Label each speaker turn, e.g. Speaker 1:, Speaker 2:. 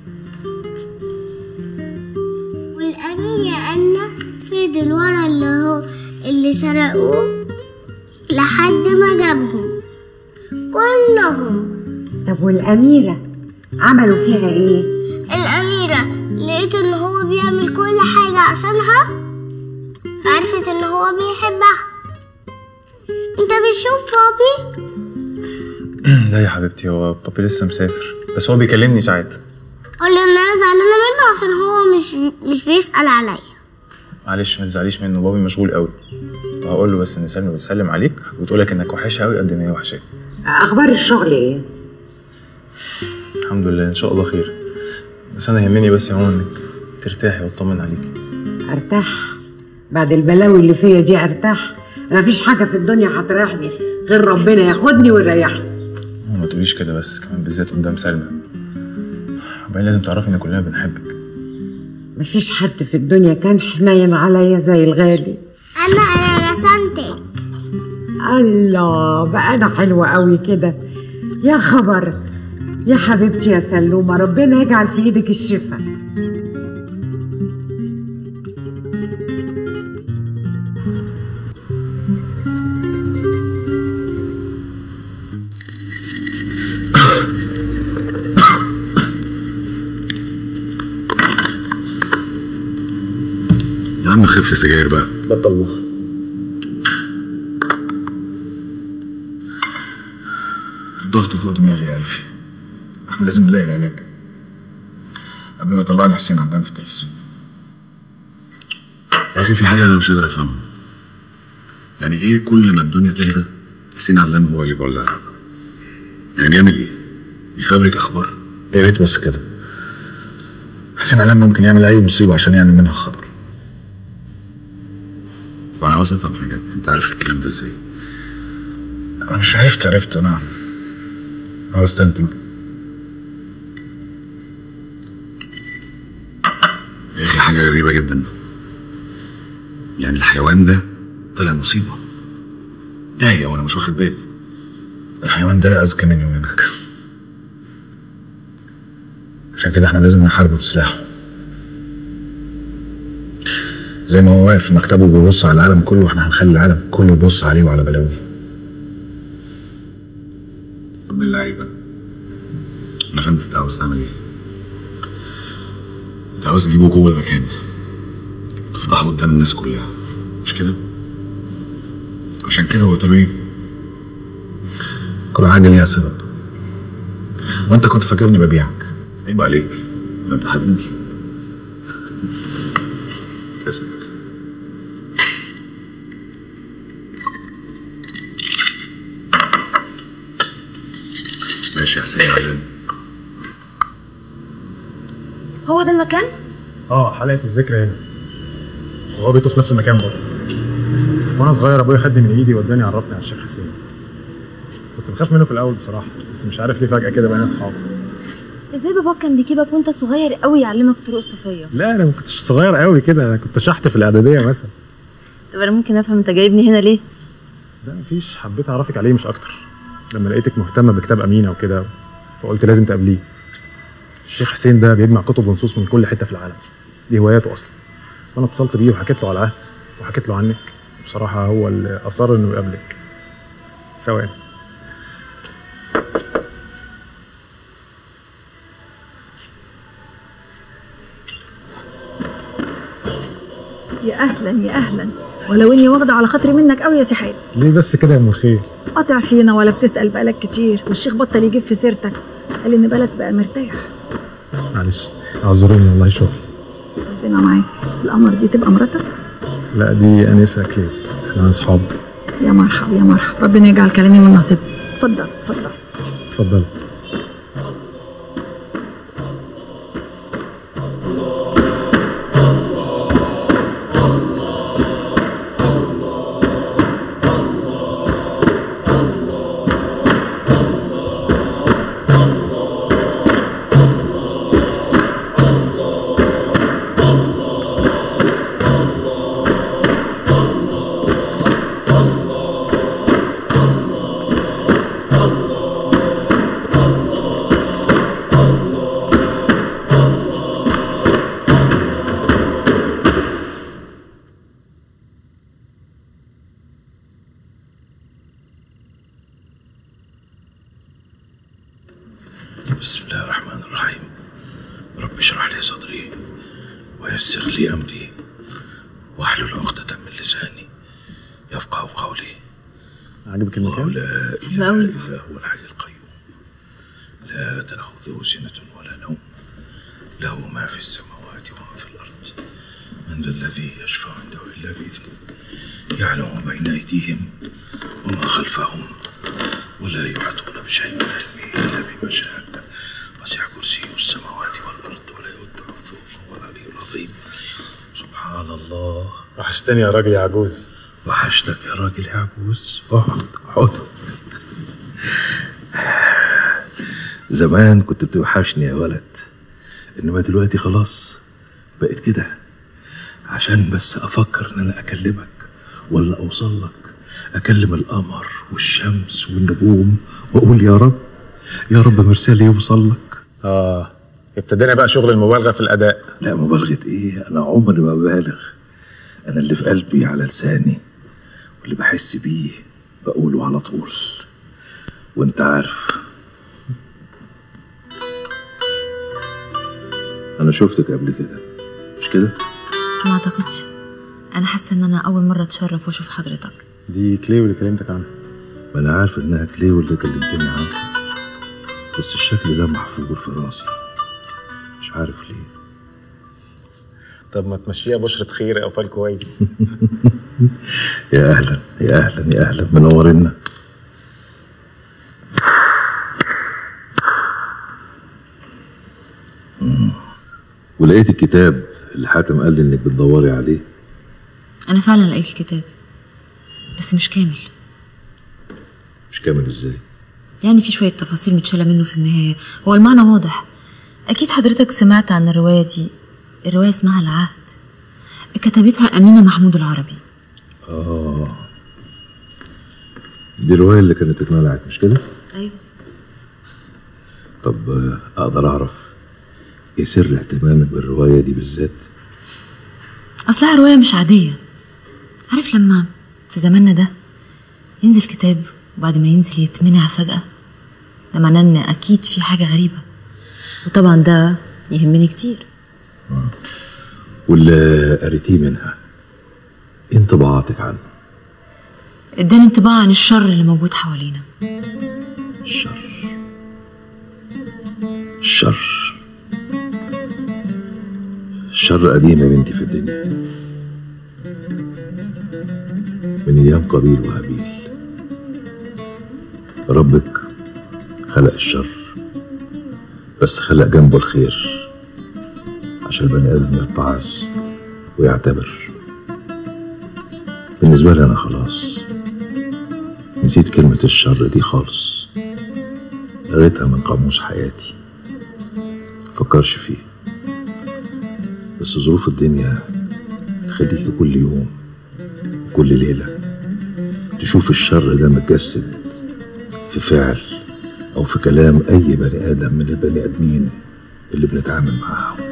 Speaker 1: والأمير يا أنا فضل ورا اللي سرقوه لحد ما جابهم كلهم.
Speaker 2: طب والأميرة عملوا فيها ايه؟
Speaker 1: الأميرة لقيت ان هو بيعمل كل حاجة عشانها، فعرفت ان هو بيحبها. انت بتشوف بابي؟
Speaker 3: لا يا حبيبتي، هو بابي لسه مسافر، بس هو بيكلمني ساعات.
Speaker 1: قول له ان انا زعلانة منه عشان هو مش بيسأل عليا.
Speaker 3: معلش ما تزعليش منه، بابي مشغول قوي. وهقول له بس ان سلمى بتسلم عليك وتقولك انك وحشها قوي قد ما هي وحشاك.
Speaker 2: اخبار الشغل ايه؟
Speaker 3: الحمد لله ان شاء الله خير، بس انا يهمني بس يا ماما انك ترتاحي واطمن عليكي.
Speaker 2: ارتاح؟ بعد البلاوي اللي فيا دي ارتاح؟ مفيش حاجه في الدنيا هتريحني غير ربنا ياخدني ويريحني.
Speaker 3: ما تقوليش كده بس، كمان بالذات قدام سلمى. وبعدين لازم تعرفي ان كلنا بنحبك.
Speaker 2: مفيش حد في الدنيا كان حنين عليا زي الغالي.
Speaker 1: انا رسمتك.
Speaker 2: الله، بقى انا حلوه قوي كده. يا خبر يا حبيبتي يا سلومه، ربنا يجعل في ايدك الشفاء.
Speaker 4: يا عم خف سجاير بقى،
Speaker 3: بطل مخ.
Speaker 4: الضغط فوق دماغي يا ألفي، احنا لازم نلاقي العلاج قبل ما يطلعني حسين عندنا في التلفزيون. يا أخي في حاجة أنا مش قادر أفهمها، يعني إيه كل ما الدنيا تهدى حسين علام هو اللي بيولعها؟ يعني بيعمل إيه؟ بيفبرك أخبار؟ يا ريت بس كده. حسين علام ممكن يعمل أي مصيبة عشان يعمل منها خبر. فأنا عاوز أفهم حاجة، أنت عارف الكلام ده إزاي؟ أنا مش عرفت أنا عاوز أستنتج. يا أخي حاجة غريبة جدا، يعني الحيوان ده طلع مصيبة تايه وأنا مش واخد بالي. الحيوان ده أذكى مني ومنك، عشان كده احنا لازم نحاربه بسلاحه. زي ما هو واقف في مكتبه وبيبص على العالم كله، احنا هنخلي العالم كله يبص عليه وعلى بلاويه. طب اللعيبة، انا فهمت انت عاوز تعمل ايه. انت عاوز تجيبه جوه المكان تفضحه قدام الناس كلها، مش كده؟ عشان كده هو طبيعي. كل حاجة ليها سبب، وانت كنت فاكرني ببيعك. عيب عليك، ده انت حبيبي. تسلم. ماشي يا حسين علام.
Speaker 5: هو ده المكان؟
Speaker 6: حلقة الذكرى هنا، وهو بيته في نفس المكان برضه. وانا صغير ابويا خدني من ايدي وداني عرفني على الشيخ حسين. كنت بخاف منه في الاول بصراحة، بس مش عارف ليه فجأة كده بقينا اصحاب.
Speaker 5: ازاي باباك كان بيجيبك وانت صغير قوي يعلمك طرق الصوفية؟
Speaker 6: لا انا ما كنتش صغير قوي كده، انا كنت شحت في الاعدادية مثلا.
Speaker 5: طب انا ممكن افهم انت جايبني هنا ليه؟
Speaker 6: ده مفيش، حبيت اعرفك عليه مش اكتر. لما لقيتك مهتمة بكتاب أمينة وكده فقلت لازم تقابليه. الشيخ حسين ده بيجمع كتب ونصوص من كل حتة في العالم، دي هواياته أصلا. وأنا اتصلت بيه وحكيت له على العهد وحكيت له عنك، بصراحة هو اللي أصر إنه يقابلك. ثواني.
Speaker 7: يا أهلا يا أهلا، ولو إني واخدة على خاطري منك قوي يا سي حاتم.
Speaker 6: ليه بس كده يا أم الخير؟
Speaker 7: قاطع فينا ولا بتسأل بقالك كتير، والشيخ بطل يجيب في سيرتك، قال إن بالك بقى مرتاح.
Speaker 6: معلش اعذروني والله شغل.
Speaker 7: ربنا معاك. القمر دي تبقى مراتك؟
Speaker 6: لا دي أنسة كليب، احنا أصحاب.
Speaker 7: يا مرحب يا مرحب، ربنا يجعل كلامي من نصيبك. اتفضل اتفضل.
Speaker 6: اتفضل.
Speaker 8: بسم الله الرحمن الرحيم. رب اشرح لي صدري ويسر لي أمري واحلل عقدة من لساني يفقه قولي.
Speaker 6: عجبك المكان؟
Speaker 8: لا إله إلا هو الحي القيوم لا تأخذه سنة ولا نوم له ما في السماوات وما في الأرض من ذا الذي يشفع عنده إلا بإذنه يعلم ما بين أيديهم وما خلفهم ولا يحيطون بشيء من علمه إلا بما شاء وسع كرسيه السماوات والأرض ولا يؤوده حفظهما وهو العلي العظيم. سبحان الله.
Speaker 6: وحشتني يا راجل يا عجوز.
Speaker 8: وحشتك يا راجل يا عجوز. اقعد. زمان كنت بتوحشني يا ولد، انما دلوقتي خلاص بقيت كده عشان بس افكر ان انا اكلمك ولا اوصل لك، اكلم القمر والشمس والنجوم واقول يا رب يا رب مرسالي يوصل لك.
Speaker 6: ابتدينا بقى شغل المبالغه في الاداء.
Speaker 8: لا مبالغه ايه، انا عمري ما ببالغ، انا اللي في قلبي على لساني واللي بحس بيه بقوله على طول وانت عارف. انا شفتك قبل كده مش كده؟
Speaker 5: ما اعتقدش، انا حاسه ان انا اول مره اتشرف واشوف حضرتك.
Speaker 6: دي كليو اللي كلمتك عنها.
Speaker 8: ما انا عارف انها كليو اللي كلمتني عنها، بس الشكل ده محفور في راسي مش عارف ليه.
Speaker 6: طب ما تمشيها بشرة خير او فال كويس.
Speaker 8: يا اهلا يا اهلا يا اهلا، منورنا. ولقيت الكتاب اللي حاتم قال لي انك بتدوري عليه.
Speaker 5: انا فعلا لقيت الكتاب بس مش كامل.
Speaker 8: مش كامل ازاي؟
Speaker 5: يعني في شويه تفاصيل متشاله منه في النهايه، هو المعنى واضح. اكيد حضرتك سمعت عن الروايه دي، الروايه اسمها العهد، كتبتها أمينة محمود العربي.
Speaker 8: دي الروايه اللي كانت اتملعت مش كده؟
Speaker 5: ايوه.
Speaker 8: طب اقدر اعرف ايه سر اهتمامك بالروايه دي بالذات؟
Speaker 5: اصلها روايه مش عاديه. عارف لما في زماننا ده ينزل كتاب وبعد ما ينزل يتمنع فجاه، ده معناه ان اكيد في حاجه غريبه، وطبعا ده يهمني كتير.
Speaker 8: واللي قريتيه منها ايه انطباعاتك عنه؟
Speaker 5: اداني انطباع عن الشر اللي موجود حوالينا.
Speaker 8: الشر قديم يا بنتي في الدنيا، من ايام قابيل وهابيل. ربك خلق الشر بس خلق جنبه الخير عشان البني ادم يتعظ ويعتبر. بالنسبه لي انا خلاص نسيت كلمه الشر دي خالص، لغيتها من قاموس حياتي، مفكرش فيه. بس ظروف الدنيا تخليكي كل يوم وكل ليله تشوف الشر ده متجسد في فعل او في كلام اي بني ادم من البني ادمين اللي بنتعامل معاهم.